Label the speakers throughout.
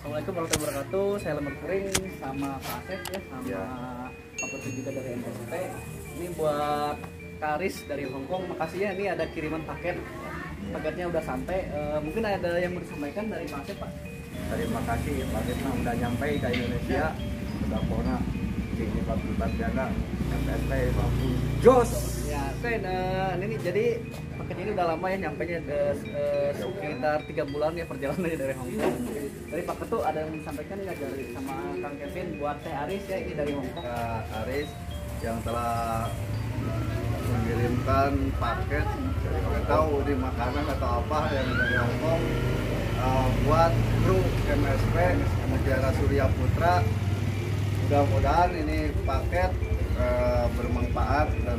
Speaker 1: Assalamualaikum warahmatullahi wabarakatuh. Saya Lemar Kuring sama Pak Asep ya, sama Pak Putri juga dari MSP. Ini buat Karis dari Hongkong. Makasih ya, ini ada kiriman paket. Paketnya udah sampai. Mungkin ada yang mau disampaikan dari Pak Asep, Pak?
Speaker 2: Terima kasih, paketnya udah nyampe ke Indonesia. Udah pona di 44 jana MSP mampu jos.
Speaker 1: Ya, oke. Nah, ini jadi paketnya ini udah lama ya, nyampenya sekitar 3 bulan ya perjalanannya dari Hongkong. Dari Pak Ketu ada yang disampaikan nggak dari sama Kang Kevin buat Teh Aris ya, ini dari Hongkong.
Speaker 2: Aris yang telah mengirimkan paket, nggak tahu di makanan atau apa yang dari Hongkong buat kru MSP Mutiara Surya Putra. Mudah-mudahan ini paket bermanfaat dan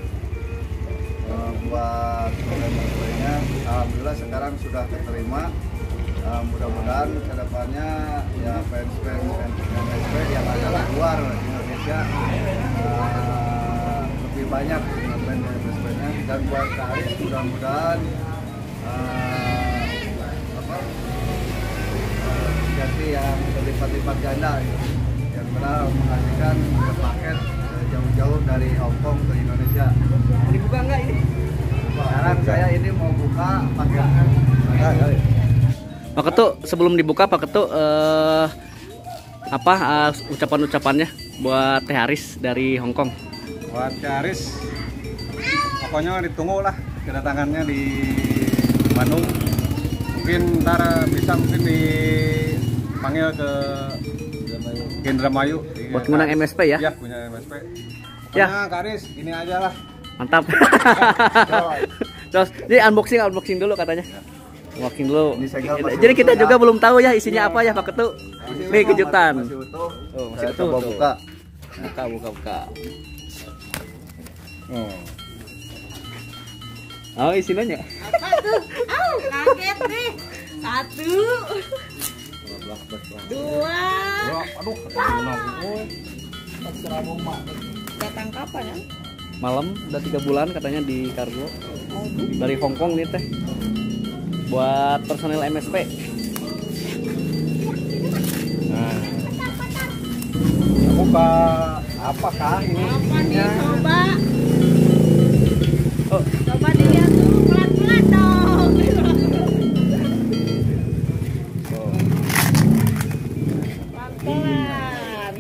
Speaker 2: buat membernya. Alhamdulillah sekarang sudah keterima. Mudah-mudahan kedepannya ya fans-fans MSP yang ada di luar Indonesia lebih banyak fans MSP-nya, dan buat Karis mudah-mudahan jadi yang berlipat-lipat ganda yang telah menghasilkan paket jauh-jauh dari Hongkong ke Indonesia.
Speaker 1: Mau dibuka nggak ini?
Speaker 2: Sekarang saya ini mau buka paketnya.
Speaker 1: Pak Ketu, sebelum dibuka Pak Ketu, ucapan-ucapannya buat Teh Aris dari Hongkong?
Speaker 3: Buat Teh Aris, pokoknya ditunggu lah kedatangannya di Bandung. Mungkin ntar bisa dipanggil ke Indramayu.
Speaker 1: Buat ngundang MSP ya?
Speaker 3: Iya, punya MSP. Pokoknya
Speaker 1: Ya.
Speaker 3: Kak Aris, ini aja lah.
Speaker 1: Mantap. Terus, ini unboxing dulu katanya. Unboxing dulu. Jadi kita juga belum tahu ya isinya apa ya Pak Ketu. Ini kejutan.
Speaker 2: Masih utuh.
Speaker 1: Oh, masih
Speaker 2: Saya
Speaker 1: utuh.
Speaker 2: coba buka.
Speaker 1: Buka. Oh, isinya.
Speaker 4: Apa tuh? Kaget deh. 1, 2. Datang kapan ya?
Speaker 1: Malam udah 3 bulan katanya di kargo. Dari Hongkong nih Teh. Buat personel MSP.
Speaker 3: Nah, buka apakah ini?
Speaker 4: Apa nih? Coba.
Speaker 1: Oh,
Speaker 4: Coba dilihat dulu pelan-pelan dong. Pelan-pelan.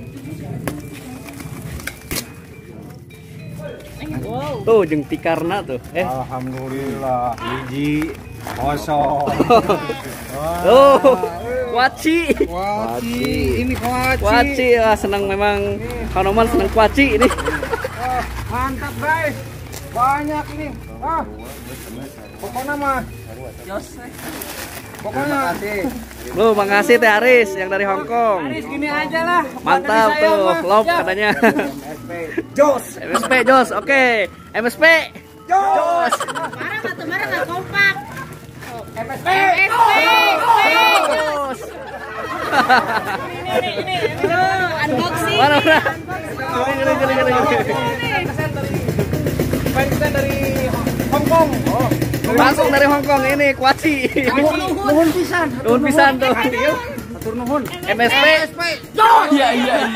Speaker 4: Wow.
Speaker 1: tuh jeung tikarna tuh.
Speaker 3: Alhamdulillah, hiji kosong.
Speaker 1: Oh, kuaci.
Speaker 3: Waci, ini kuaci.
Speaker 1: Kuaci, wah senang memang. Kanoman senang kuaci ini.
Speaker 3: Mantap guys, banyak ini. Pokoknya mah. Pokoknya.
Speaker 1: Lu makasih Teh Aris yang dari Hongkong.
Speaker 3: Aris gini aja lah.
Speaker 1: Mantap tuh, love katanya.
Speaker 3: Jos.
Speaker 1: MSP Jos, oke. MSP
Speaker 3: Jos.
Speaker 4: Marah nggak kompak.
Speaker 3: MSP.
Speaker 1: Jos.
Speaker 4: Ini unboxing.
Speaker 1: Mana?
Speaker 3: Kita dari Hongkong. Oh.
Speaker 1: Langsung dari Hongkong ini kuaci.
Speaker 3: Nuhun pisan.
Speaker 1: Nuhun pisan tuh.
Speaker 3: Atur nuhun.
Speaker 1: MSP. Iya.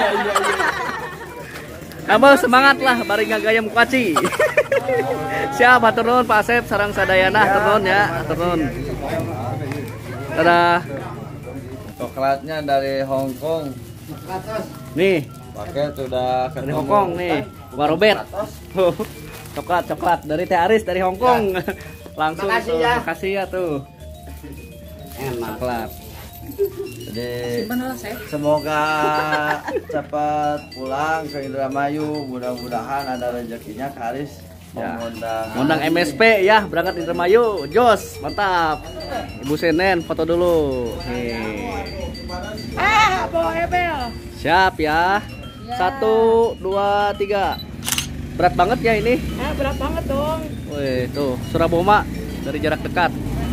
Speaker 1: Abah semangat lah bari ngagayam kuaci. Siap, hatur nuhun Pak Asep sareng sadayana, hatur nuhun ya, hatur nuhun. Dadah.
Speaker 2: Coklatnya dari Hongkong.
Speaker 1: Nih,
Speaker 2: Paket sudah
Speaker 1: dari Hongkong nih. Wah Robert. Coklat dari Teh Aris dari Hongkong. Langsung
Speaker 2: Makasih
Speaker 1: tuh.
Speaker 2: ya.
Speaker 1: Makasih ya tuh.
Speaker 2: Enak.
Speaker 1: Coklat.
Speaker 2: Jadi
Speaker 4: Simpan lah saya.
Speaker 2: semoga cepat pulang ke Indramayu. Mudah-mudahan ada rezekinya Karis
Speaker 1: Ya.
Speaker 2: mengundang.
Speaker 1: Ngundang MSP ya, berangkat Indramayu. Jos, mantap. Ibu Senen foto dulu. Nih.
Speaker 4: Bawa hebel.
Speaker 1: Siap ya. 1, 2, 3. Berat banget ya ini.
Speaker 4: Berat banget dong.
Speaker 1: Wih, tuh Suraboma dari jarak dekat.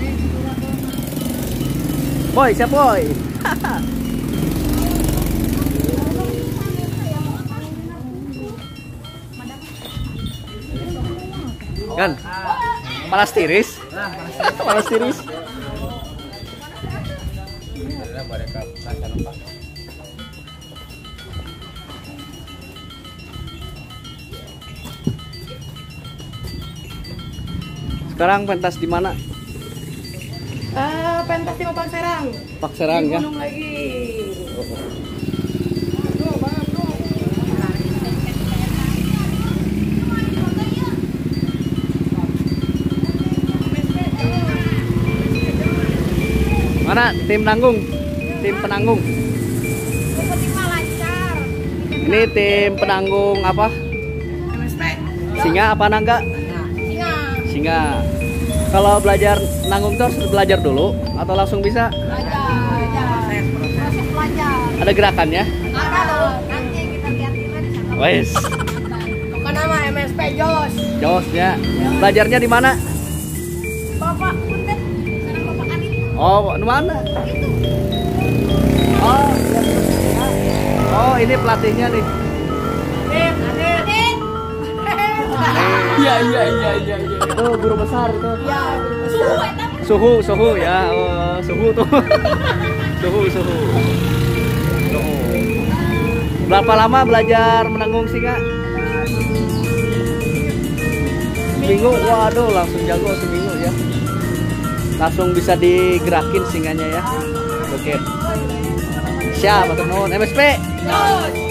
Speaker 1: Boy, siap boy. Kan? Panas tiris. Panas tiris. Sekarang pentas di mana?
Speaker 4: Pentas di Mampang Serang.
Speaker 1: Pak Serang
Speaker 4: Di
Speaker 1: ya.
Speaker 4: gunung lagi.
Speaker 1: Mana tim nanggung? Tim penanggung. Ini tim penanggung apa?
Speaker 4: MSP.
Speaker 1: Singa apa naga?
Speaker 4: Singa.
Speaker 1: Singa. Kalau belajar nanggung tuh harus belajar dulu atau langsung bisa?
Speaker 4: Belajar. Proses belajar.
Speaker 1: Ada gerakannya?
Speaker 4: Ada loh. Nanti kita lihat di sana.
Speaker 1: Wes,
Speaker 4: Bukan nama MSP Jos.
Speaker 1: jos ya. Belajarnya di mana?
Speaker 4: Bapak Punten. Sekarang Bapak Adit.
Speaker 1: Oh, di mana? Oh, oh ini pelatihnya nih.
Speaker 4: Adit.
Speaker 1: Iya. Itu guru besar itu.
Speaker 4: Ya,
Speaker 1: Suhu ya. Oh, suhu tuh. suhu. Berapa lama belajar menanggung singa? Seminggu. Waduh, langsung jago seminggu ya. Langsung bisa digerakin singanya ya. Oke. Siap, teman-teman. MSP.
Speaker 4: Jos.